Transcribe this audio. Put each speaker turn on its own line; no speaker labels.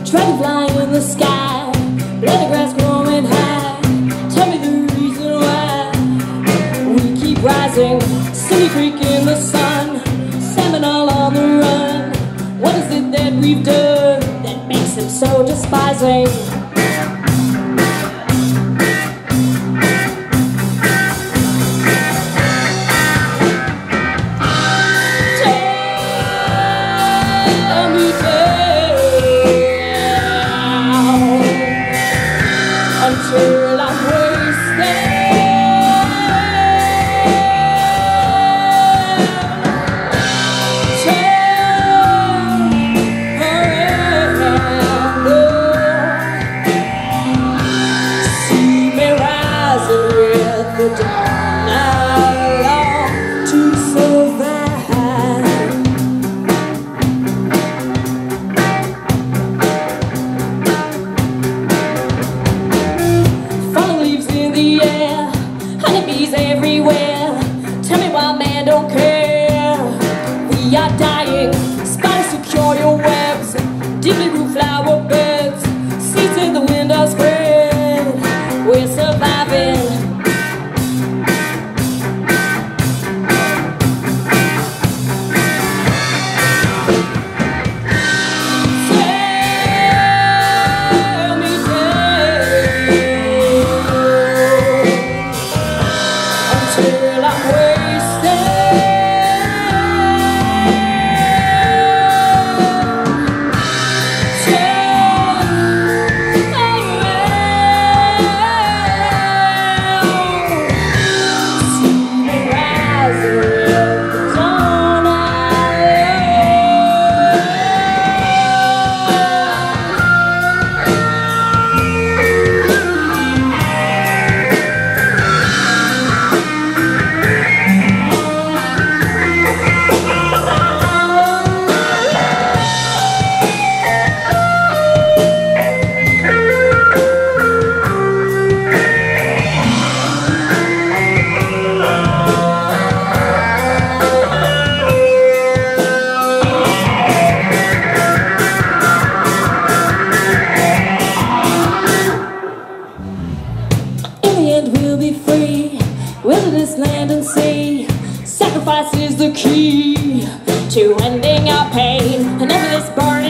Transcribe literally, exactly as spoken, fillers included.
Dragonfly in the sky, let the grass growing high. Tell me the reason why we keep rising. Silly Creek in the sun, salmon all on the run. What is it that we've done that makes them so despising? Until I'm wasted, turn around, see me rising with the dawn. I long to survive. Honeybees everywhere. Tell me why man don't care. We are dying. Spiders secure your webs. Deeply root flower beds. Seeds in the wind are spread. We're surviving. Till I'm wasted, turn around, see me rising with the dawn. I we'll be free, wilderness, land and sea. Sacrifice is the key to ending our pain. Enough of this burning.